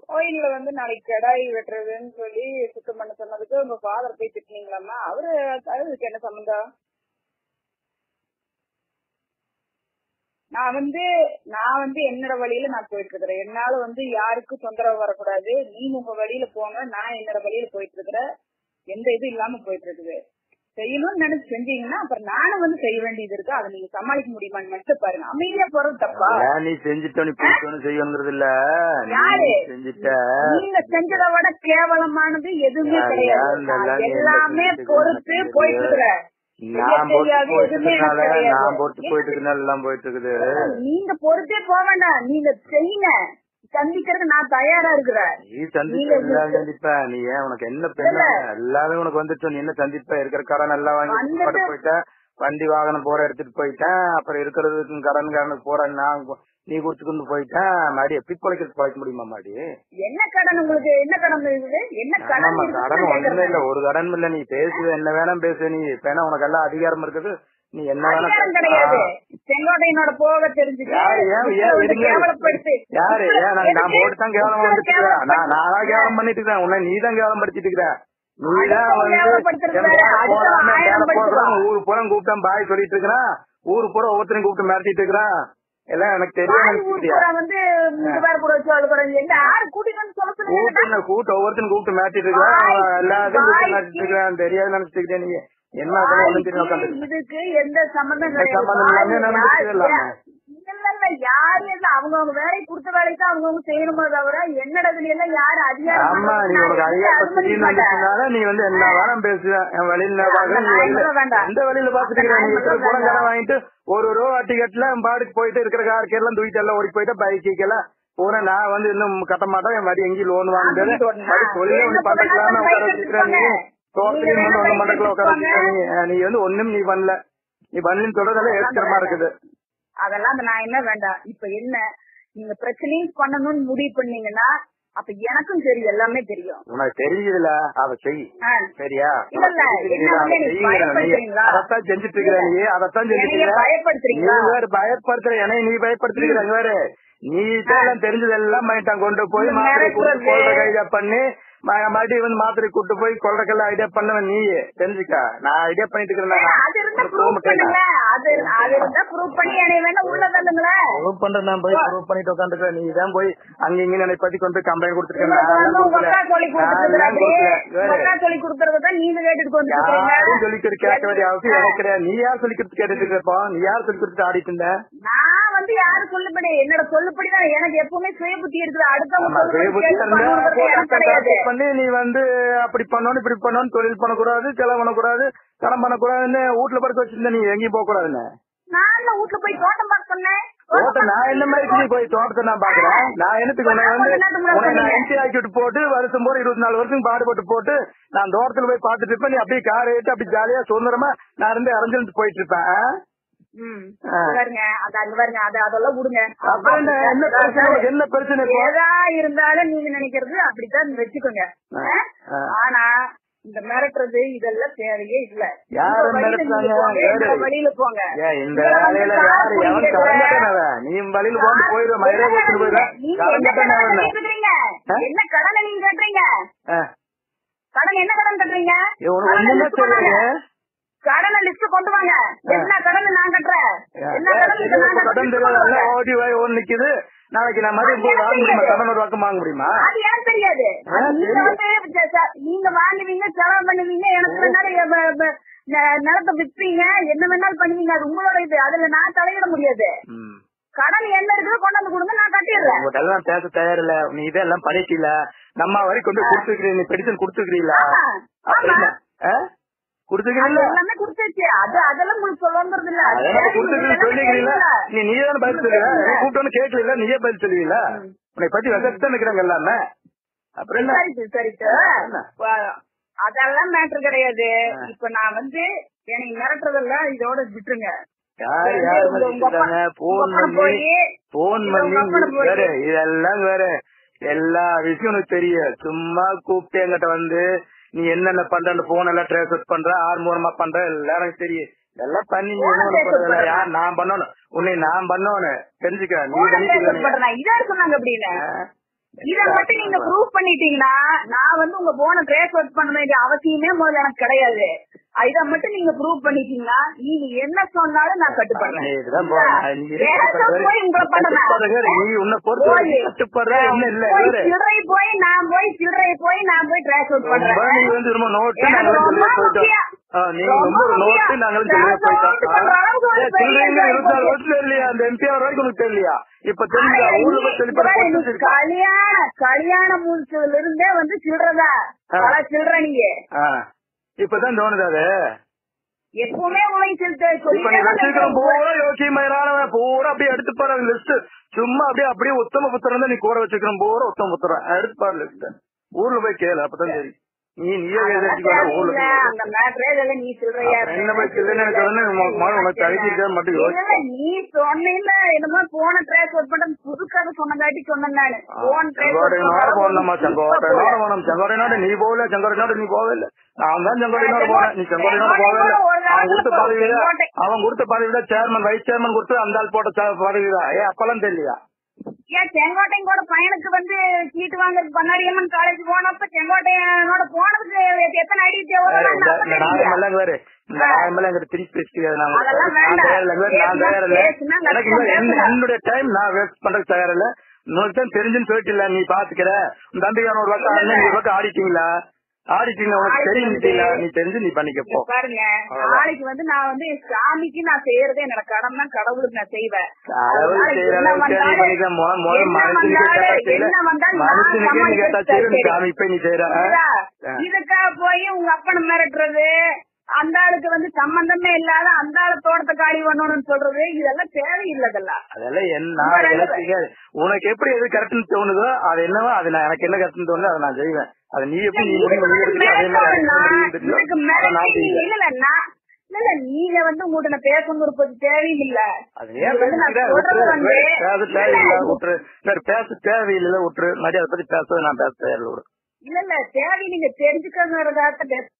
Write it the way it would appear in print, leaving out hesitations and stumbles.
கோயில்ல நாளைக்கு கடாய் வெட்டுறதுன்னு சொல்லி சுத்தம் பண்ண சொன்னதுக்கு உங்க ஃபாதர் போய் திட்டினீங்களாமா? அதுக்கு என்ன சம்பந்தம்? நான் என்னோட வழியில நான் போயிட்டு இருக்கிறேன். என்னால யாருக்கும் தொந்தரவு வரக்கூடாது. நீங்க உங்க வழியில போங்க, நான் என்னோட வழியில போயிட்டு இருக்கிறேன். எந்த இது இல்லாம போயிட்டு இருக்குது. செய்யணும்னு நினைச்சு செஞ்சீங்கன்னா அப்புறம் நானும் செய்ய வேண்டியது இருக்கு. அதை நீங்க சமாளிக்க முடியுமான்னு மட்டும் பாருங்க. அமைதியா போறது தப்பா? நீ செஞ்சுட்டு செய்யணுங்கிறது இல்ல. யாரு நீங்க செஞ்சதை விட கேவலமானது எதுவுமே கிடையாது. எல்லாமே பொறுத்து போயிட்டு இருக்கிற நீங்க பொறுத்தே போக வேண்டாம். நீங்க செய்யுங்க. சந்திக்கிறதுக்கு நான் தயாரா இருக்கிறேன். நீ சந்திப்ப. நீ ஏன் உனக்கு என்ன எல்லாமே உனக்கு வந்துட்டு நீ என்ன சந்திப்ப? இருக்கிற கடன் எல்லாம் வாங்கி போயிட்டேன். வண்டி வாகனம் போற எடுத்துட்டு போயிட்டேன். அப்புறம் இருக்கிறதுக்கு கடன்காரனுக்கு போறேன் நான் நீ குடுத்துக்கொண்டு போயிட்டேன். மாடி எப்படி குழைக்க முடியுமா? மாடி என்ன கடன் உங்களுக்கு? என்ன கடன் இருக்குது? என்ன கடன்? கடன் ஒண்ணுமே இல்ல, ஒரு கடன் இல்ல. நீ பேசுவ, என்ன வேணாம் பேசு. நீ இப்ப உனக்கு எல்லாம் அதிகாரம் இருக்குது. நீ என்ன வேணாம் கிடையாது. செங்கோட்டையனோட போக தெரிஞ்சுட்டு யாரு நான் போட்டுதான் கேவலம் வந்துட்டு இருக்கிறேன். நான் கேவலம் பண்ணிட்டு இருக்கிறேன். உன்னை நீதான் கேவலம் படுத்திட்டு இருக்கிற. நீதான் ஊரு பூரா கூப்பிட்டா பாய் சொல்லிட்டு இருக்கிறான். ஊரு பூரா ஒவ்வொருத்தரையும் கூப்பிட்டு மிரட்டிட்டு இருக்கிறான். எல்லாம் எனக்கு தெரியும். ஒவ்வொருத்தரும் கூப்பிட்டு மிரட்டிட்டு இருக்கிறான். எல்லாத்தையும் மிரட்டிட்டு இருக்கிறான். தெரியாது நினைச்சுக்கிட்டே நீங்க என்ன இதுக்கு எந்த சம்பந்தம் கிடையாது. யாரு அவங்கவுங்க வேலை கொடுத்த வேலைக்கு அவங்கவுங்க செய்யணுமோ தவிர என்னடத்துல எல்லாம் யாரு அதிகாரம் நீ என்ன வேணாம் பேசுவேன். என் வழியில எந்த வழியில பாத்துட்டு வாங்கிட்டு ஒரு ரூபா டிக்கெட்ல பாடுக்கு போயிட்டு இருக்கிற காருக்கு எல்லாம் தூக்கிட்டு எல்லாம் ஓடி போயிட்டு பைக்கெல்லாம் பூரா நான் இன்னும் கட்ட மாட்டேன். என் மாதிரி எங்கேயும் லோன் வாங்கிட்டு தொழில ஒண்ணு பாத்துக்கலாம்னு உட்கார வச்சுக்கிறேன். நீ தோட்டத்துலயும் ஒண்ணு மண்டக்குள்ள உட்கார வச்சுக்கிறேன். நீ ஒண்ணும் நீ பண்ணல. நீ பண்ணலன்னு சொல்றதெல்லாம் ஏற்கனமா இருக்குது. அதெல்லாம் நான் என்ன வேண்டாம். இப்ப என்ன நீங்க பிரச்சனையும் பண்ணணும்னு முடிவு பண்ணீங்கன்னா அப்ப எனக்கும் தெரியும், எல்லாமே தெரியும். உனக்கு தெரியுதுல, அதை செய். சரியா? அதத்தான் செஞ்சுட்டு இருக்கிற நீ. அதத்தான் செஞ்சுட்டு பயப்படுத்துற. என்னை நீ பயப்படுத்திருக்கிற வேறு. நீ தான் தெரிஞ்சதெல்லாம் பண்ணிட்டான். கொண்டு போய் மாத்திரை கொள்ற கைதா பண்ணி மறுபடியும் மாத்திரை கூட்டு போய் கொள்றக்கெல்லாம் ஐடியா பண்ண நீ தெரிஞ்சுக்க. நான் ஐடியா பண்ணிட்டு இருக்கிறேன். பண்ணிட்டு உட்காந்துக்கிறேன். நீ தான் போய் அங்க இங்க என்னை பத்தி கொண்டு கம்ப்ளைண்ட் கொடுத்துருக்கேன். சொல்லிக்கிறது கேட்க வேண்டிய அவசியம் எனக்கு கிடையாது. நீ யார் சொல்லிக்கிறது கேட்டுட்டு இருக்கப்போ? நீ யார் சொல்லி கொடுத்துட்டு ஆடிட்டு இருந்த? நான் யாரு சொல்லுபடி என்னோட சொல்லுபடிதான். எனக்கு எப்பவுமே சுய புத்தி இருக்குது. அடுத்தவங்க பண்ணி நீ அப்படி பண்ணணும் இப்படி பண்ணணும், தொழில் பண்ணக்கூடாது, செலவு பண்ணக்கூடாது, கடன் பண்ணக்கூடாதுன்னு வீட்டுல படுக்க வச்சிருந்த. நீ எங்கேயும் போக கூடாதுன்னு நான் வீட்டுல போய் தோட்டம் பார்க்க சொன்னேன். நான் என்ன மாதிரி போய் தோட்டத்தை நான் பாக்குறேன். நான் என்னத்துக்கு என்டி ஆக்கிட்டு போட்டு வருஷம் போற 24 வருஷம் பாடுபட்டு போட்டு நான் தோட்டத்துல போய் பாத்துட்டு இருப்பேன். நீ அப்படியே கார் ஏட்டு அப்படி ஜாலியா சுதந்திரமா நான் இருந்து அரைஞ்சிட்டு போயிட்டு இருப்பேன். அதெல்லாம் விடுங்க. என்ன பிரச்சனை ஏதா இருந்தாலும் நீங்க நினைக்கிறது அப்படித்தான் வச்சுக்கோங்க. ஆனா இந்த மிரட்டுறது இதெல்லாம் தேவையே இல்ல. வழியில போங்க. இந்த வேலையில நீ வழியில போட்டு போயிடுவேன். என்ன கடனை நீங்க கட்டுறீங்க? கடன் என்ன கடன் கட்டுறீங்க? கடனை லிஸ்ட் கொண்டு வாங்க. என்ன கடன் நான் கட்டுறேன்? என்ன கடன் ஓடி ஓடி நிக்குது. நாளைக்கு நான் மறுபடியும் கடன் ஒரு பக்கம் வாங்க முடியுமா? அது எனக்கு தெரியாது. நீங்க வாங்குவீங்க, செலவு பண்ணுவீங்க, எனக்கு நிலத்தை விற்பீங்க, என்ன வேணாலும் பண்ணுவீங்க. அது உங்களோட இது. அதுல நான் தலையிட முடியாது. கடன் என்ன இருக்குதோ கொண்டு வந்து கொடுங்க, நான் கட்டிடுறேன். உங்கள்கிட்ட பேச தயாரில்ல. நீ இதெல்லாம் பண்ணிட்டீல. நம்ம வரைக்கும் கொண்டு கொடுத்துருக்கீங்க. நீ பெடிஷன் கொடுத்துருக்கீங்களா? எல்லாமே குடுத்தாச்சு. அதெல்லாம் உங்களுக்கு சொல்லுறது இல்ல. நீ நீதான பதில் சொல்லுவ. கூப்பிட்டு கேட்கல, நீயே பதில் சொல்லுவீங்களா? உன்னை பத்தி வசத்தான் இருக்கிறாங்க எல்லாமே. அப்புறம் சரி அதெல்லாம் மேட்டர் கிடையாது. இப்ப நான் எனக்கு மிரட்டுறதெல்லாம் இதோட விட்டுருங்க. இதெல்லாம் வேற எல்லா விஷயம் உனக்கு தெரியும். சும்மா கூப்பிட்டு என்கிட்ட நீ என்னென்ன பண்ற, போன் எல்லாம் ட்ரேஸ் பண்ற, ஆர்மூலமா பண்ற, எல்லாரும் தெரியும். இதெல்லாம் பண்ணி யார் நான் பண்ணணும், உன்னை நான் பண்ணணும் தெரிஞ்சுக்க. இத மட்டும் நீங்க ப்ரூவ் பண்ணிட்டீங்கன்னா நான் வந்து உங்க போன ட்ரேஸ் ஒர்க் பண்ண வேண்டிய அவசியமே முதல்ல எனக்கு கிடையாது. இத மட்டும் நீங்க ப்ரூவ் பண்ணிட்டீங்கன்னா நீங்க என்ன சொன்னாலும் நான் கட்டுப்படுறேன். சில்லறை போய் நான் போய் ட்ரேஸ் ஒர்க் கல்யாண முடிச்சதுல இருந்தே வந்து சில்லறதா சில்லற நீங்க இப்பதான் தோணுது அது எப்பவுமே பூரா அப்படியே எடுத்து பாரு லிஸ்ட் சும்மா அப்படியே உத்தம புத்திரம் தான் நீ கூட வச்சுக்கிறோம் பூரா உத்தம புத்திரம் எடுத்து பாரு லிஸ்ட் ஊர்ல போய் கேளு அப்பதான் சரி நீ நீயே நீ சொல்றியா நீ சொன்ன என்னமோ போன ட்ரேஸ் ஒர்க் பண்ண புது கதை சொன்னங்காட்டி சொன்னேன் செங்கோட்டைநாடு நீ போகல செங்கோட்டைநாடு நீ போகல நான் தான் செங்கோட்டைநாடு போனேன் நீ செங்கோட்டைநாடு போகல அவன் கொடுத்த பதவியில சேர்மன் வைஸ் சேர்மன் கொடுத்து அந்த ஆள் போட்ட பதவிதான் அப்பெல்லாம் தெரியலையா ஏன் செங்கோட்டையனோட பையனுக்கு வந்து சீட்டு வாங்குறதுக்கு பண்ணாரியம்மன் காலேஜ் போனப்ப செங்கோட்டையனோட போனதுக்கு எத்தனை ஐடி என்னுடைய டைம் நான் வேஸ்ட் பண்றதுக்கு தயார் இல்ல. உனக்கு தான் தெரிஞ்சுன்னு சொல்லிட்டு இல்ல நீ பாத்துக்கிற தம்பிக்கான ஒரு பக்கம் அண்ணன் ஒரு பக்கம் ஆடிட்டீங்களா உனக்கு தெரிஞ்சுட்டீங்களா நீ தெரிஞ்சு நீ பண்ணிக்கப்போ பாருங்க. நாளைக்கு வந்து நான் வந்து சாமிக்கு நான் செய்யறதே என்னோட கடமை கடவுளுக்கு நான் செய்வேன். இதுக்காக போய் உங்க அப்பனை மிரட்டுறது அந்த ஆளுக்கு வந்து சம்பந்தமே இல்லாத அந்த ஆளு தோட்டத்தை காலி பண்ணணும்னு சொல்றது இதெல்லாம் தேவையில்லதெல்லாம். அதெல்லாம் என்ன உனக்கு எப்படி எது கரெக்ட்னு தோணுதோ அது என்னவோ அது எனக்கு என்ன கரெக்ட்னு தோணுதோ அதை நான் செய்வேன். அது நீ எப்படி நீங்க வந்து உங்கள்கிட்ட பேசணும் இருப்பது தேவையில்ல. பேச தேவையில்லை விட்டுரு மரியாதை பத்தி பேச நான் பேச தேவையில்லை. இல்ல தேவை நீங்க தெரிஞ்சுக்கிறதா